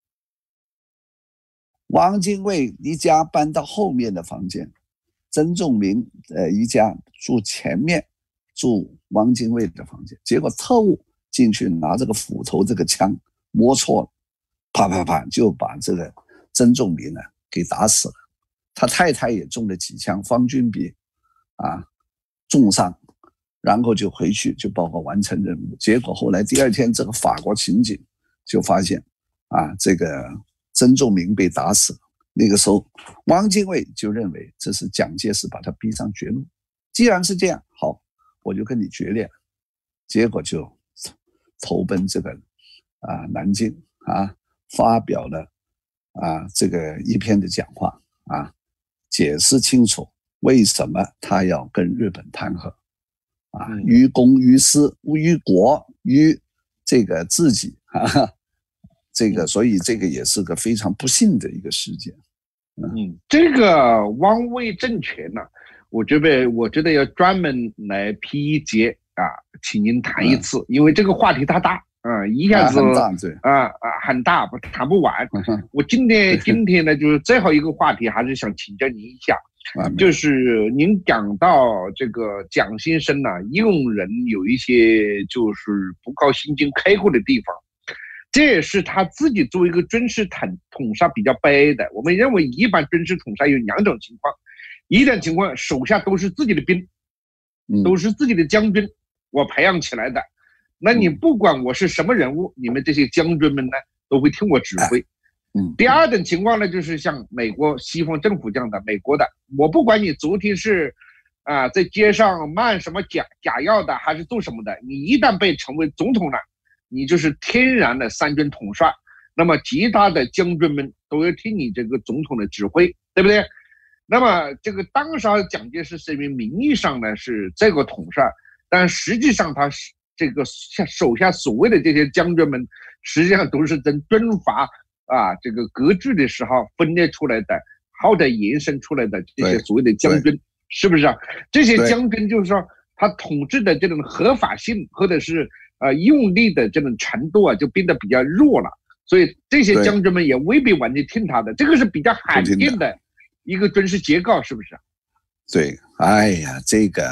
汪精卫一家搬到后面的房间，曾仲明一家住前面，住汪精卫的房间。结果特务进去拿这个斧头这个枪摸错了，啪啪啪就把这个曾仲明给打死了。他太太也中了几枪，方君比重伤，然后就回去就报告完成任务。结果后来第二天，这个法国刑警就发现这个曾仲明被打死了。那个时候汪精卫就认为这是蒋介石把他逼上绝路，既然是这样，好，我就跟你决裂了。结果就投奔这个南京发表了这个一篇的讲话解释清楚为什么他要跟日本谈和于公于私于国于这个自己这个所以这个也是个非常不幸的一个事件。 这个汪伪政权我觉得要专门来批一节请您谈一次，因为这个话题它大一下子很大，谈不完。我今天呢，就是最后一个话题，还是想请教您一下，就是您讲到这个蒋先生用人有一些就是不高兴进开阔的地方，这也是他自己作为一个军事统帅比较悲的。我们认为一般军事统帅有两种情况，一种情况手下都是自己的兵，都是自己的将军，我培养起来的。那你不管我是什么人物，你们这些将军们呢都会听我指挥。第二种情况呢，就是像美国西方政府这样的，美国的，我不管你昨天是在街上卖什么假药的，还是做什么的，你一旦被成为总统了，你就是天然的三军统帅，那么其他的将军们都要听你这个总统的指挥，对不对？那么这个当时蒋介石是因为名义上呢是这个统帅，但实际上他是这个手下所谓的这些将军们，实际上都是在军阀这个割据的时候分裂出来的，后来延伸出来的这些所谓的将军，是不是这些将军就是说他统治的这种合法性或者是用力的这种程度就变得比较弱了，所以这些将军们也未必完全听他的，这个是比较罕见的一个军事结构，是不是？ 对，哎呀，这个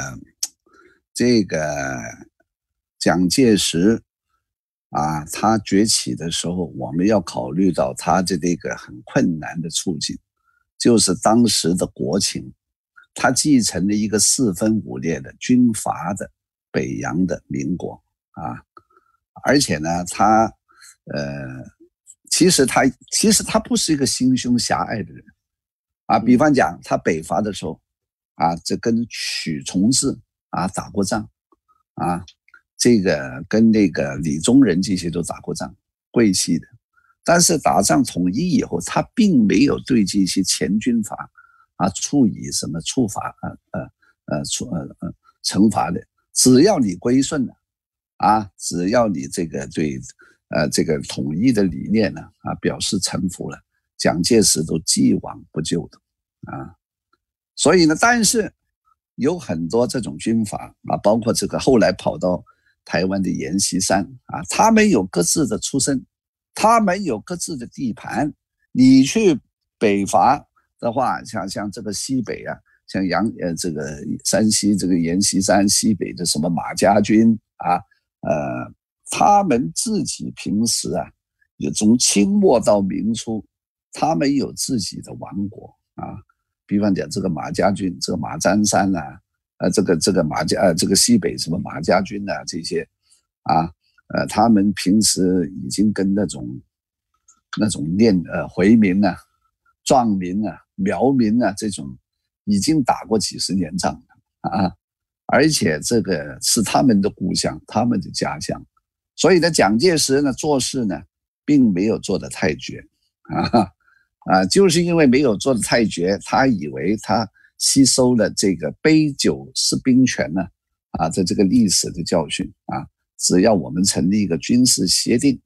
蒋介石他崛起的时候，我们要考虑到他的这个很困难的处境，就是当时的国情，他继承了一个四分五裂的军阀的北洋的民国而且呢，其实他不是一个心胸狭隘的人比方讲，他北伐的时候这跟许崇智打过仗这个跟那个李宗仁这些都打过仗，桂系的。但是打仗统一以后，他并没有对这些前军阀处以什么处罚惩罚的，只要你归顺了只要你这个对这个统一的理念呢表示臣服了，蒋介石都既往不咎的所以呢，但是有很多这种军阀包括这个后来跑到台湾的阎锡山他们有各自的出身，他们有各自的地盘。你去北伐的话，像这个西北像这个山西这个阎锡山，西北的什么马家军他们自己平时也从清末到明初，他们有自己的王国比方讲这个马家军，这个马占山这个西北什么马家军这些他们平时已经跟那种回民壮民苗民这种已经打过几十年仗了啊，而且这个是他们的故乡，他们的家乡，所以呢，蒋介石呢做事呢，并没有做得太绝就是因为没有做得太绝，他以为他吸收了这个杯酒释兵权呢的这个历史的教训只要我们成立一个军事协定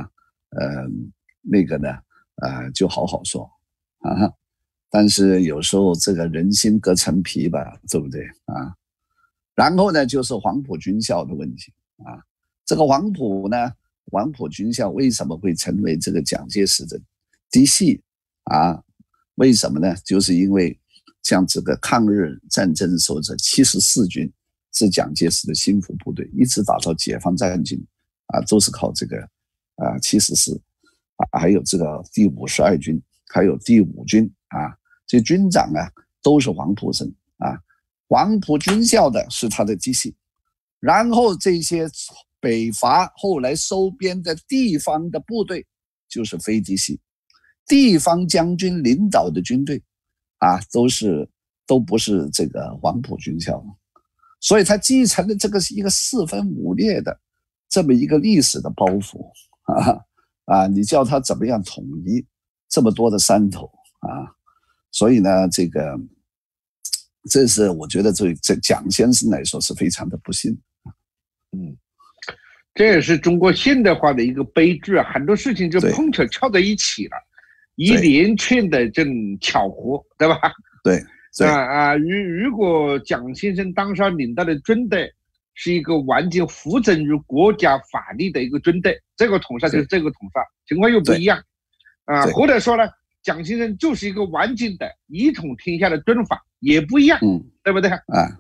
那个呢就好好说但是有时候这个人心隔层皮吧，对不对然后呢，就是黄埔军校的问题这个黄埔军校为什么会成为这个蒋介石的嫡系为什么呢？就是因为像这个抗日战争的时候，这74军是蒋介石的心腹部队，一直打到解放战争都是靠这个74还有这个第52军，还有第5军这军长都是黄埔生黄埔军校的是他的嫡系，然后这些北伐后来收编的地方的部队就是非嫡系，地方将军领导的军队都不是这个黄埔军校，所以他继承了这个是一个4分5裂的这么一个历史的包袱你叫他怎么样统一这么多的山头所以呢，这是我觉得这蒋先生来说是非常的不幸。 这也是中国现代化的一个悲剧很多事情就碰巧翘在一起了，一连串的这种巧合，对吧？ 对如果蒋先生当时领导的军队是一个完全服从于国家法律的一个军队，这个统帅就是这个统帅，情况又不一样或者说呢，蒋先生就是一个完整的一统天下的军阀，也不一样，对不对？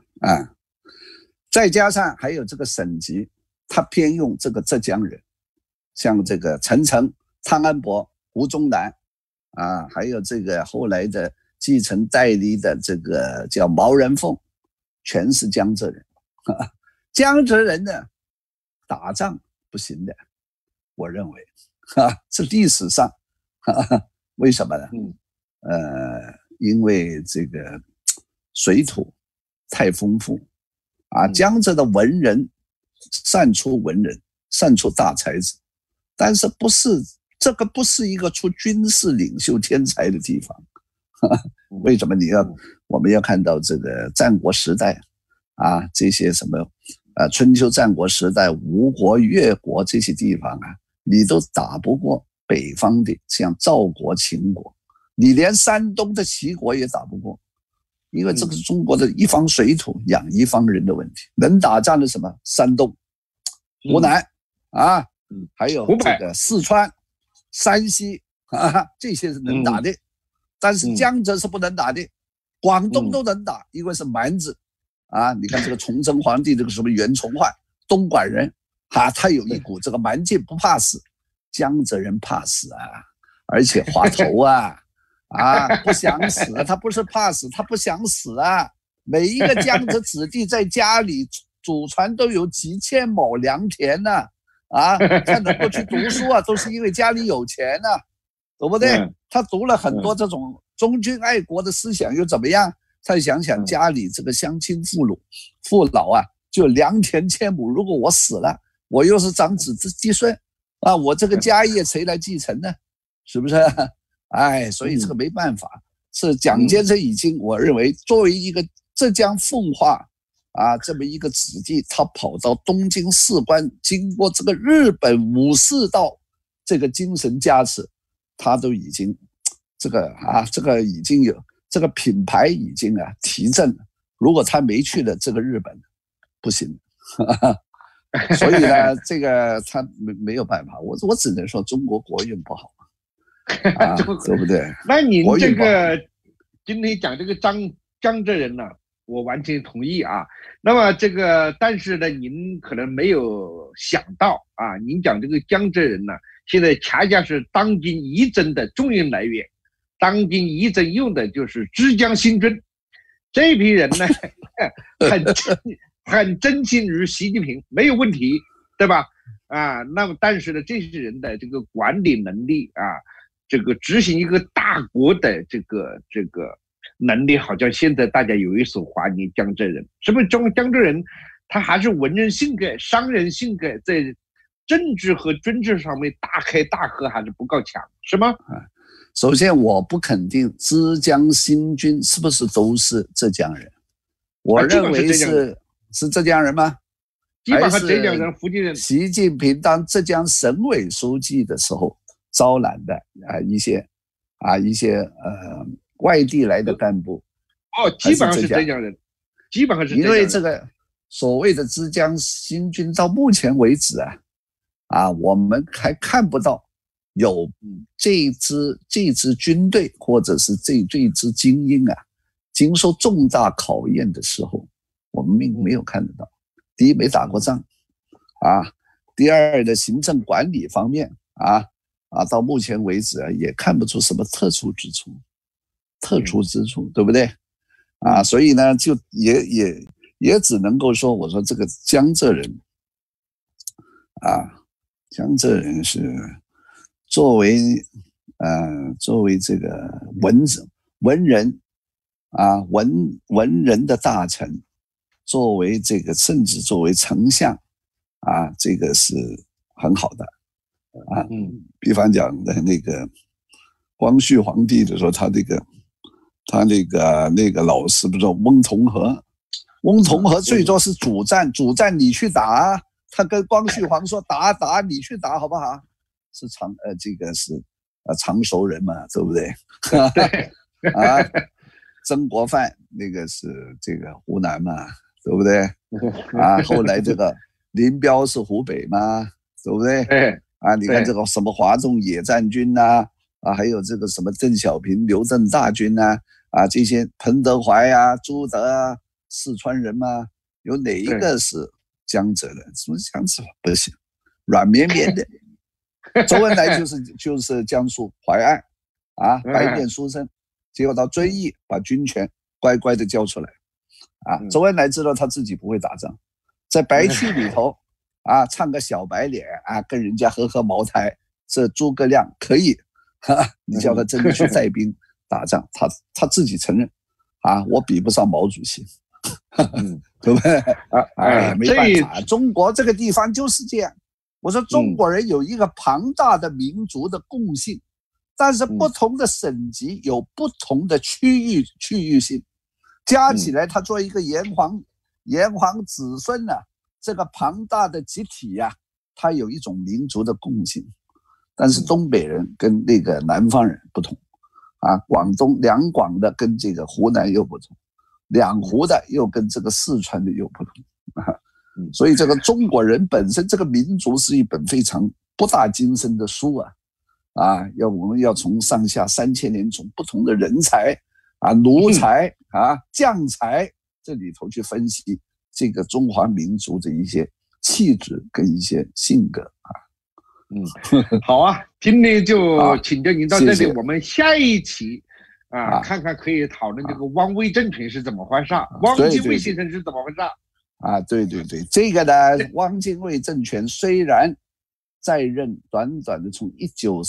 再加上还有这个省级，他偏用这个浙江人，像这个陈诚、汤恩伯、胡宗南还有这个后来的继承代理的这个叫毛人凤，全是江浙人江浙人呢打仗不行的，我认为是历史上为什么呢？因为这个水土太丰富江浙的文人善出文人，善出大才子，但是这个不是一个出军事领袖天才的地方为什么我们要看到这个战国时代这些什么春秋战国时代吴国越国这些地方你都打不过北方的像赵国秦国，你连山东的齐国也打不过，因为这个是中国的一方水土养一方人的问题。能打仗的什么山东、湖南还有这个四川、山西这些是能打的，但是江浙是不能打的，广东都能打，因为是蛮子你看这个崇祯皇帝这个什么袁崇焕，东莞人他有一股这个蛮劲，不怕死。江浙人怕死而且滑头不想死他不是怕死，他不想死每一个江浙子弟在家里祖传都有几千亩良田他能够去读书都是因为家里有钱对不对？他读了很多这种忠君爱国的思想又怎么样？再想想家里这个乡亲父老就良田千亩，如果我死了，我又是长子继孙我这个家业谁来继承呢？是不是？所以这个没办法，是蒋先生已经我认为作为一个浙江奉化这么一个子弟，他跑到东京士官，经过这个日本武士道这个精神加持，他都已经这个已经有这个品牌已经提振了。如果他没去了这个日本，不行。所以呢，这个他没有办法，我只能说中国国运不好对不对？ 那您这个今天讲这个江浙人呢，我完全同意那么这个，但是呢，您可能没有想到您讲这个江浙人呢，现在恰恰是当今议政的重要来源。当今议政用的就是浙江新军这批人呢，很真心于习近平，没有问题，对吧？那么但是呢，这些人的这个管理能力这个执行一个大国的这个能力，好像现在大家有一手怀念江浙人，是不是？江浙人他还是文人性格、商人性格，在政治和军事上面大开大合还是不够强，是吗？ 首先，我不肯定浙江新军是不是都是浙江人，我认为是浙江人吗？ 基本上浙江人、福建人。 习近平当浙江省委书记的时候招揽的一些外地来的干部。 基本上是浙江人，基本上是浙江人。 因为这个所谓的浙江新军到目前为止我们还看不到有这支军队或者是这支精英经受重大考验的时候，我们没有看得到。第一，没打过仗第二的行政管理方面到目前为止也看不出什么特殊之处，对不对？所以呢，就也只能够说，我说这个江浙人江浙人是作为这个文人文人的大臣，作为这个甚至作为丞相这个是很好的比方讲的那个光绪皇帝的时候，他那个老师不是翁同龢最多是主战你去打他跟光绪皇说打你去打好不好？是这个是常熟人嘛，对不对？ 对曾国藩那个是这个湖南嘛，对不对？后来这个林彪是湖北嘛，对不对？你看这个什么华中野战军还有这个什么邓小平刘邓大军这些彭德怀朱德四川人嘛，有哪一个是江浙人？什么江浙不行，软绵绵的。周恩来就是江苏淮安白面书生，结果到遵义把军权乖乖的交出来周恩来知道他自己不会打仗，在白区里头唱个小白脸跟人家喝茅台，这诸葛亮可以你叫他真的去带兵打仗，他自己承认我比不上毛主席对不对？没办法，中国这个地方就是这样。我说中国人有一个庞大的民族的共性，但是不同的省级有不同的区域性，加起来他做一个炎黄子孙这个庞大的集体他有一种民族的共性。但是东北人跟那个南方人不同广东两广的跟这个湖南又不同，两湖的又跟这个四川的又不同所以这个中国人本身这个民族是一本非常博大精深的书我们要从上下3000年从不同的人才奴才将才这里头去分析这个中华民族的一些气质跟一些性格好今天就请教您到这里， 谢谢我们下一期看看可以讨论这个汪伪政权是怎么回事，汪精卫先生是怎么回事对，这个呢，汪精卫政权虽然在任短短的从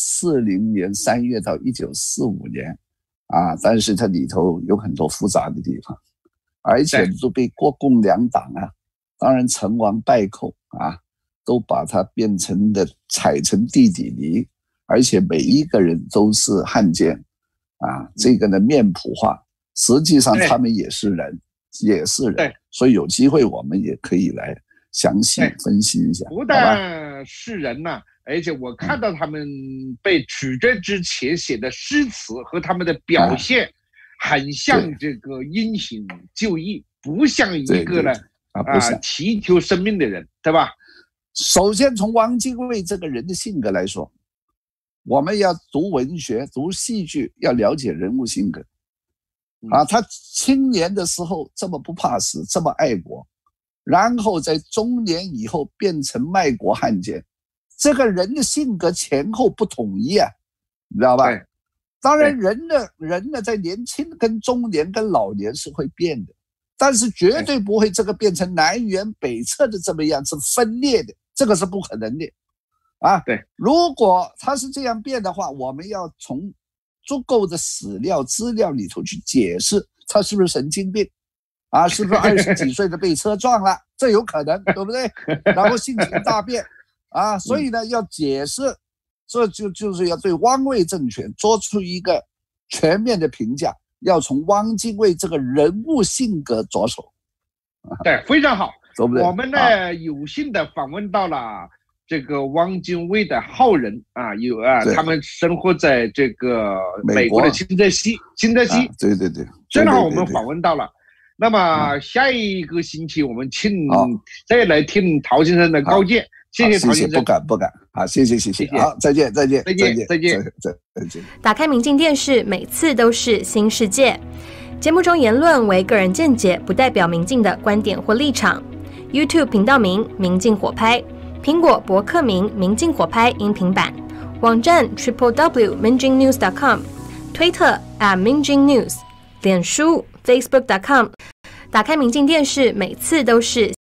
1940年3月到1945年但是它里头有很多复杂的地方，而且都被国共两党当然成王败寇都把它变成的踩成地底泥，而且每一个人都是汉奸这个呢面谱化，实际上他们也是人，所以有机会我们也可以来详细分析一下。 不但是人而且我看到他们被处决之前写的诗词和他们的表现很像这个英雄就义，不像一个呢祈求生命的人，对吧？ 首先从汪精卫这个人的性格来说，我们要读文学读戏剧要了解人物性格他青年的时候这么不怕死，这么爱国，然后在中年以后变成卖国汉奸，这个人的性格前后不统一你知道吧？当然人呢在年轻跟中年跟老年是会变的，但是绝对不会这个变成南辕北辙的这么样子分裂的，这个是不可能的如果他是这样变的话，我们要从足够的史料资料里头去解释他是不是神经病啊，是不是20几岁的被车撞了，这有可能，对不对？然后性情大变啊，所以呢要解释，这就是要对汪伪政权做出一个全面的评价，要从汪精卫这个人物性格着手。 对，非常好。我们呢有幸的访问到了这个汪精卫的后人啊，他们生活在这个美国的新泽西。 对对对， 正好我们访问到了。那么下一个星期我们再来听陶先生的高见。谢谢陶先生。 不敢。好，谢谢。好，再见。 打开明镜电视，每次都是新世界。节目中言论为个人见解，不代表明镜的观点或立场。YouTube 频道名明镜火拍，苹果博客名明镜火拍音频版，网站 www.minjingnews.com， 推特 @minjingnews， 脸书 facebook.com。打开明镜电视，每次都是